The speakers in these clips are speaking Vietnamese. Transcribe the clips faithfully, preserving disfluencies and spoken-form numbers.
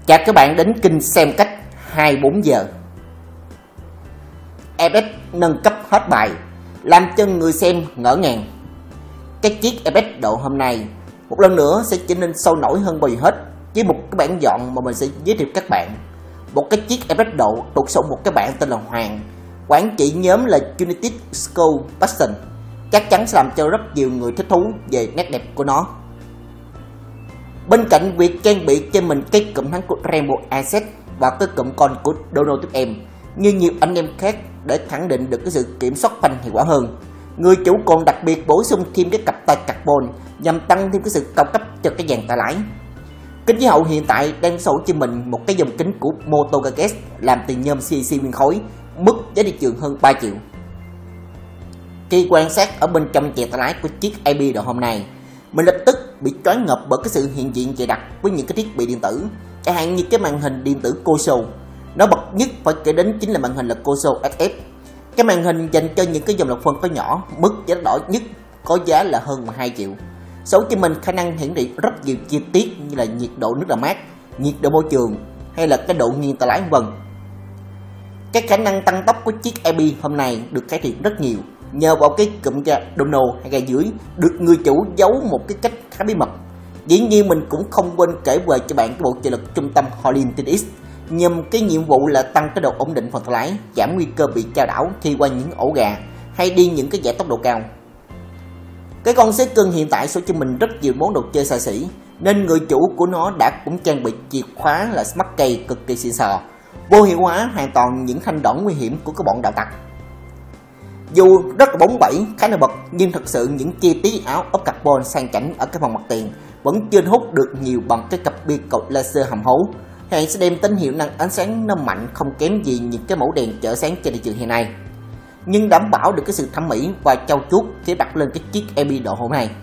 Chào các bạn đến kênh xem cách hai mươi bốn giờ. e pê ét nâng cấp hết bài, làm cho người xem ngỡ ngàng. Cái chiếc e pê ét độ hôm nay một lần nữa sẽ trở nên sôi nổi hơn bao giờ hết, với một cái bản dọn mà mình sẽ giới thiệu các bạn. Một cái chiếc e pê ét độ thuộc số một cái bạn tên là Hoàng, quản trị nhóm là United School Passion, chắc chắn sẽ làm cho rất nhiều người thích thú về nét đẹp của nó. Bên cạnh việc trang bị cho mình cái cụm thắng của Rainbow Asset và cái cụm con của Donald tiếp em như nhiều anh em khác để khẳng định được cái sự kiểm soát phanh hiệu quả hơn, người chủ còn đặc biệt bổ sung thêm cái cặp tay carbon nhằm tăng thêm cái sự cao cấp cho cái dàn tay lái. Kính chiếu hậu hiện tại đang sở hữu cho mình một cái dòng kính của Moto Gazette làm từ nhôm xê xê nguyên khối, mức giá thị trường hơn ba triệu. Khi quan sát ở bên trong dàn tay lái của chiếc i bê độ hôm nay, mình lập tức bị choáng ngợp bởi cái sự hiện diện dày đặc với những cái thiết bị điện tử, chẳng hạn như cái màn hình điện tử Koso. Nó bật nhất phải kể đến chính là màn hình là Koso ét ép. Cái màn hình dành cho những cái dòng lập phân có nhỏ, mức giá đỏ nhất có giá là hơn hai triệu. Số cho mình khả năng hiển thị rất nhiều chi tiết như là nhiệt độ nước làm mát, nhiệt độ môi trường hay là cái độ nghiêng tay lái vân. Cái khả năng tăng tốc của chiếc i bê hôm nay được cải thiện rất nhiều nhờ vào cái cụm ga Dono hay ga dưới được người chủ giấu một cái cách khá bí mật. Dĩ nhiên mình cũng không quên kể về cho bạn cái bộ trợ lực trung tâm Hollin tê ích nhằm cái nhiệm vụ là tăng cái độ ổn định phần tay lái, giảm nguy cơ bị chao đảo khi qua những ổ gà hay đi những cái giải tốc độ cao. Cái con xế cân hiện tại số cho mình rất nhiều món đồ chơi xa xỉ, nên người chủ của nó đã cũng trang bị chìa khóa là Smart Key cực kỳ xịn sò, vô hiệu hóa hoàn toàn những thanh đoạn nguy hiểm của các bọn đạo tặc. Dù rất là bóng bẩy, khá nổi bật, nhưng thật sự những chi tiết áo ốp carbon sang chảnh ở cái phần mặt tiền vẫn chưa hút được nhiều bằng cái cặp bi cột laser hầm hố, hay sẽ đem tín hiệu năng ánh sáng nó mạnh không kém gì những cái mẫu đèn chở sáng trên thị trường hiện nay, nhưng đảm bảo được cái sự thẩm mỹ và trau chuốt khi đặt lên cái chiếc i bê độ hôm nay.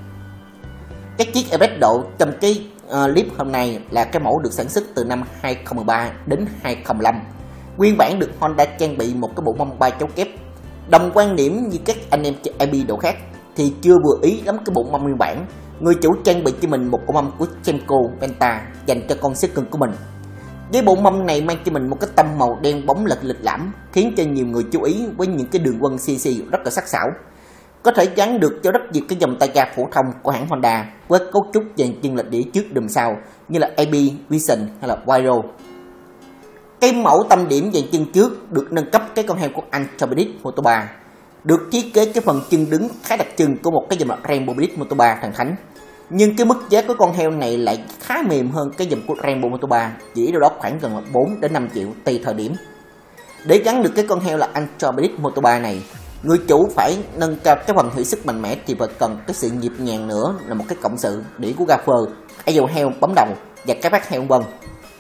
Cái chiếc i pê ét độ trong cái uh, clip hôm nay là cái mẫu được sản xuất từ năm hai không một ba đến hai không một lăm. Nguyên bản được Honda trang bị một cái bộ mâm ba chấu kép. Đồng quan điểm như các anh em i bê độ khác thì chưa vừa ý lắm cái bộ mâm nguyên bản. Người chủ trang bị cho mình một bộ mâm của Cemco Penta dành cho con xế cân của mình. Với bộ mâm này mang cho mình một cái tông màu đen bóng lệch lịch lãm, khiến cho nhiều người chú ý với những cái đường vân xê xê rất là sắc sảo. Có thể gắn được cho rất nhiều cái dòng tay ga phổ thông của hãng Honda với cấu trúc dàn chân lệch đĩa trước đùm sau như là a bê, Vision hay là Wiro. Cái mẫu tâm điểm dàn chân trước được nâng cấp cái con heo của Ultra Blitz Moto ba, được thiết kế cái phần chân đứng khá đặc trưng của một cái dòng Rainbow Blitz Moto ba thần thánh. Nhưng cái mức giá của con heo này lại khá mềm hơn cái dòng của Rainbow Moto ba, chỉ đâu đó khoảng gần bốn đến năm triệu tùy thời điểm. Để gắn được cái con heo là Ultra Blitz Moto ba này, người chủ phải nâng cao cái phần hiệu suất mạnh mẽ thì phải cần cái sự nhịp nhàng nữa là một cái cộng sự đĩa của gaffer, ai dầu heo bấm đầu và cái bát heo vân.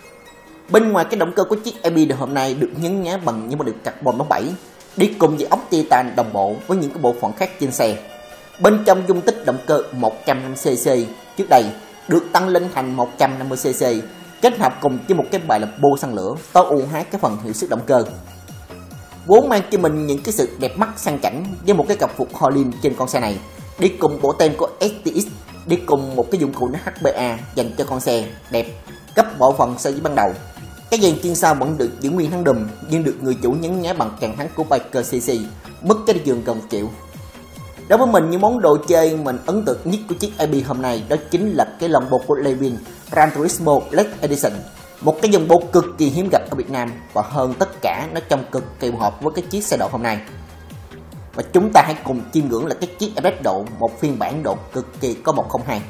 Bên ngoài cái động cơ của chiếc i bê độ hôm nay được nhấn nhá bằng những vật liệu carbon bóng bẩy, đi cùng với ốc titan đồng bộ với những cái bộ phận khác trên xe. Bên trong dung tích động cơ một trăm năm mươi xê xê trước đây được tăng lên thành một trăm năm mươi xê xê, kết hợp cùng với một cái bài lập bô xăng lửa tối ưu hóa cái phần hiệu suất động cơ, vốn mang cho mình những cái sự đẹp mắt sang chảnh với một cái cặp phục Hollin trên con xe này, đi cùng bộ tem của ét tê ích, đi cùng một cái dụng cụ nó hát pê a dành cho con xe đẹp, cấp bộ phận so với ban đầu. Cái dàn chân sau vẫn được giữ nguyên thắng đùm, nhưng được người chủ nhấn nhá bằng càng thắng của Biker xê xê, mức cái thị trường gần một triệu. Đối với mình, những món đồ chơi mình ấn tượng nhất của chiếc i bê hôm nay đó chính là cái lồng bộ của Levin Gran Turismo Late Edition, một cái dòng bộ cực kỳ hiếm gặp ở Việt Nam, và hơn tất cả nó trông cực kỳ phù hợp với cái chiếc xe độ hôm nay. Và chúng ta hãy cùng chiêm ngưỡng là cái chiếc i pê ét độ một phiên bản độ cực kỳ có một không hai.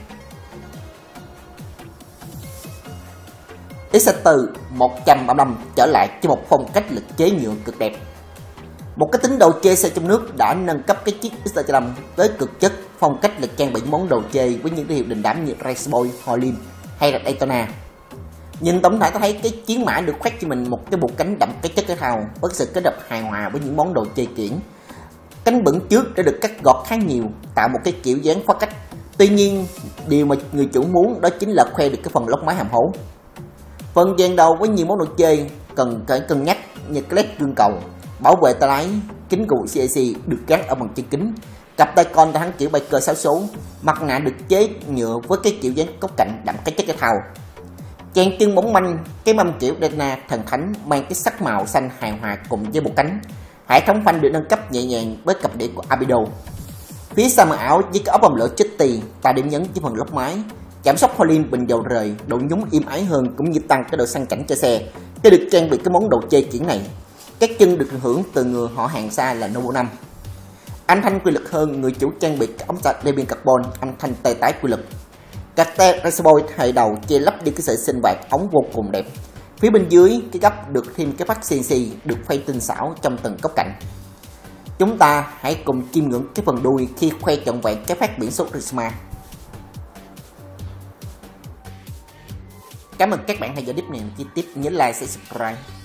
Exciter một trăm ba mươi lăm trở lại cho một phong cách lịch chế nhựa cực đẹp. Một cái tính đồ chơi xe trong nước đã nâng cấp cái chiếc Exciter năm tới cực chất, phong cách là trang bị những món đồ chơi với những cái hiệu đình đám như Raceboy, Hollin hay là Daytona. Nhìn tổng thể ta thấy cái chiến mã được khoét cho mình một cái bộ cánh đậm cái chất thể thao với sự kết hợp hài hòa với những món đồ chơi kiển. Cánh bửng trước đã được cắt gọt khá nhiều, tạo một cái kiểu dáng phá cách. Tuy nhiên, điều mà người chủ muốn đó chính là khoe được cái phần lốc máy hàm hố. Phần dàn đầu với nhiều món đồ chơi cần phải cân nhắc như cái led gương cầu, bảo vệ tay lái, kính cụi xê xê được gắn ở bằng chân kính, cặp tay con thắng kiểu Biker sáu số, mặt nạ được chế nhựa với cái kiểu dáng cốc cạnh đậm cái chất thể thao. Chàng chân bóng manh, cái mâm kiểu Dana thần thánh mang cái sắc màu xanh hài hòa cùng với một cánh. Hệ thống phanh được nâng cấp nhẹ nhàng với cặp đĩa của Abido. Phía sau màn áo với cái ốp bom lửa Chitty tạo điểm nhấn với phần lốp máy. Giảm sóc Holland bình dầu rời, độ nhúng im ái hơn cũng như tăng cái độ sang chảnh cho xe. Cái được trang bị cái món đồ chơi kiển này. Các chân được thừa hưởng từ người họ hàng xa là Novo năm. Âm thanh quy lực hơn, người chủ trang bị cái ống sạc đê pin carbon, âm thanh tê tái quy lực. Carte Raceboy hệ đầu che lấp đi cái sợi sinh bạc ống vô cùng đẹp. Phía bên dưới cái gấp được thêm cái phát xê en xê được phay tinh xảo trong từng góc cạnh. Chúng ta hãy cùng chiêm ngưỡng cái phần đuôi khi khoe trọn vẹn cái phát biển số Risma. Cảm ơn các bạn theo dõi clip này chi tiết, nhớ like, share, subscribe.